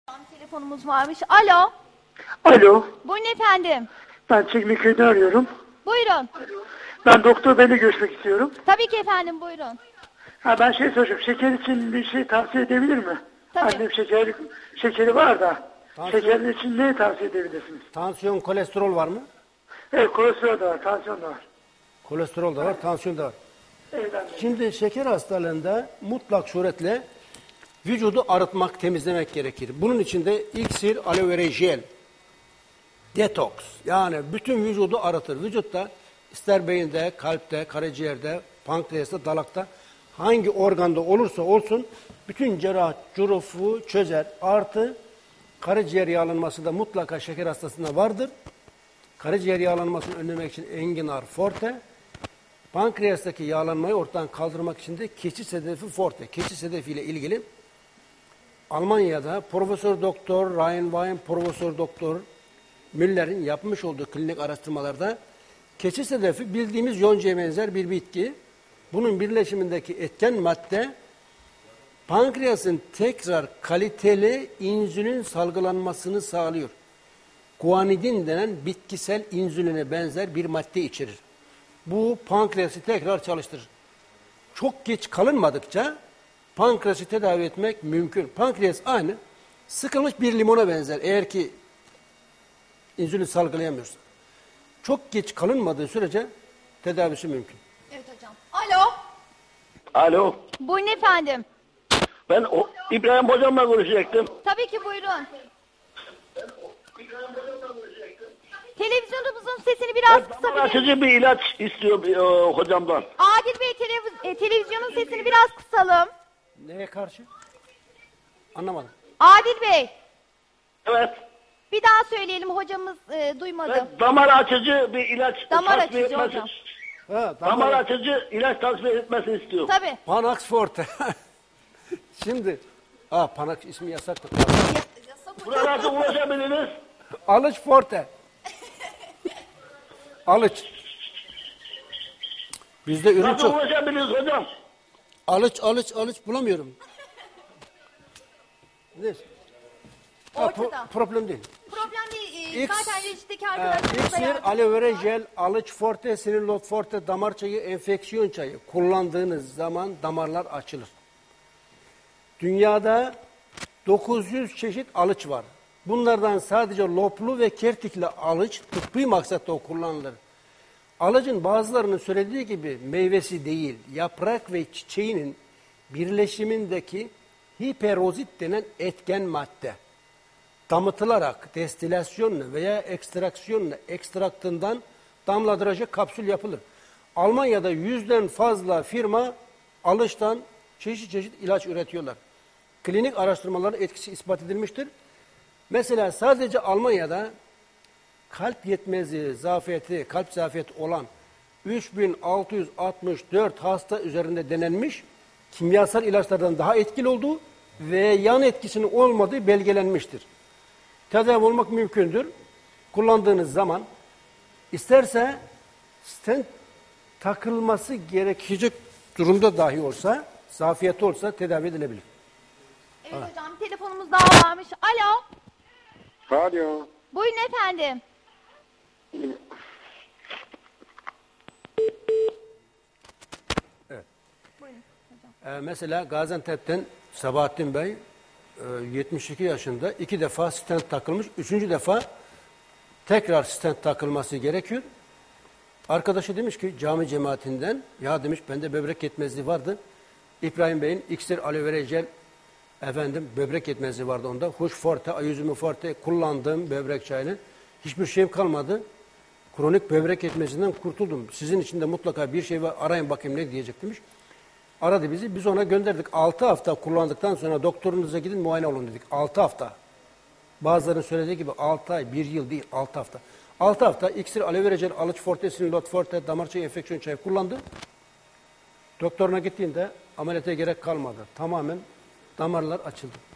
Telefonumuz varmış. Alo. Alo, Buyurun efendim. ben Çekmeköy'de arıyorum. Buyurun. Ben Doktor Bey'le görüşmek istiyorum. Tabii ki efendim, buyurun. Ben soracağım, şeker için bir şey tavsiye edebilir mi? Tabii. Annem şekeri var da, Tansiyon- şekerin için ne tavsiye edebilirsiniz? Tansiyon, kolesterol var mı? Evet, kolesterol da var, tansiyon da var. Kolesterol da var, tansiyon da var. Evet anne. Şimdi şeker hastalığında mutlak suretle vücudu arıtmak, temizlemek gerekir. Bunun için de iksir, aloe vera jel, detoks. Yani bütün vücudu arıtır. Vücutta ister beyinde, kalpte, karaciğerde, pankreasta, dalakta hangi organda olursa olsun bütün cerrah curufu çözer. Artı karaciğer yağlanması da mutlaka şeker hastasında vardır. Karaciğer yağlanmasını önlemek için enginar forte, pankreastaki yağlanmayı ortadan kaldırmak için de keçi sedefi forte. Keçi sedefi ile ilgili Almanya'da Profesör Doktor Ryan Profesör Doktor Müller'in yapmış olduğu klinik araştırmalarda keçi sedefi bildiğimiz yoncaya benzer bir bitki. Bunun birleşimindeki etken madde pankreasın tekrar kaliteli insülin salgılanmasını sağlıyor. Guanidin denen bitkisel insüline benzer bir madde içerir. Bu pankreası tekrar çalıştırır. Çok geç kalınmadıkça pankreası tedavi etmek mümkün. Pankreas aynı sıkılmış bir limona benzer eğer ki insülin salgılayamıyorsa. Çok geç kalınmadığı sürece tedavisi mümkün. Evet hocam. Alo. Alo. Buyurun efendim. Ben İbrahim hocamla görüşecektim. Tabii ki buyurun. Televizyonumuzun sesini biraz Damar kısabilir. açıcı bir ilaç istiyor hocamdan. Adil Bey, televizyonun sesini biraz kısalım. Neye karşı? Anlamadım. Adil Bey, Evet. bir daha söyleyelim, hocamız duymadı. Ben damar açıcı bir ilaç Damar tasfiye açıcı hocam. Ha, Damar açıcı ilaç tasfiye etmesini istiyor. Tabii. Panax Forte. Şimdi, Panax ismi yasak. Buna nasıl ulaşabiliriz? Alıç Forte. Alıç. Bizde ürün Nasıl çok. ulaşabiliriz hocam? Alıç bulamıyorum. Neyse. Ortada. Problem değil. Problem değil. X- Zaten reçetedeki arkadaşlarımız da İksir, aloe vera jel, alıç forte, sinirlot forte, damar çayı, enfeksiyon çayı kullandığınız zaman damarlar açılır. Dünyada 900 çeşit alıç var. Bunlardan sadece loplu ve kertikli alıç tıbbi maksatta kullanılır. Alıcın bazılarının söylediği gibi meyvesi değil, yaprak ve çiçeğinin birleşimindeki hiperozit denen etken madde damıtılarak destilasyonla veya ekstraksiyonla ekstraktından damladırıcı kapsül yapılır. Almanya'da 100'den fazla firma alıçtan çeşit ilaç üretiyorlar. Klinik araştırmaların etkisi ispat edilmiştir. Mesela sadece Almanya'da kalp yetmezliği, kalp zafiyeti olan 3664 hasta üzerinde denenmiş, kimyasal ilaçlardan daha etkili olduğu ve yan etkisinin olmadığı belgelenmiştir. Tedavi olmak mümkündür. Kullandığınız zaman isterse stent takılması gerekecek durumda dahi olsa, zafiyeti olsa tedavi edilebilir. Evet hocam, telefonumuz daha varmış. Alo. Alo. Buyurun efendim. Mesela Gaziantep'ten Sabahattin Bey 72 yaşında 2 defa stent takılmış. 3. defa tekrar stent takılması gerekiyor. Arkadaşı demiş ki cami cemaatinden ya demiş bende böbrek yetmezliği vardı. İbrahim Bey'in iksir aloe vera jel böbrek yetmezliği vardı onda. Huş forte, ayüzümü forte kullandığım böbrek çayını hiçbir şeyim kalmadı. Kronik böbrek yetmezliğinden kurtuldum. Sizin için de mutlaka bir şey var arayın bakayım ne diyecek demiş. Aradı bizi. Biz ona gönderdik. 6 hafta kullandıktan sonra doktorunuza gidin muayene olun dedik. 6 hafta. Bazılarının söylediği gibi 6 ay, 1 yıl değil 6 hafta. 6 hafta iksir, aloe vera jel, alıç forte, sinirlot forte, damar çayı, enfeksiyon çayı kullandı. Doktoruna gittiğinde ameliyata gerek kalmadı. Tamamen damarlar açıldı.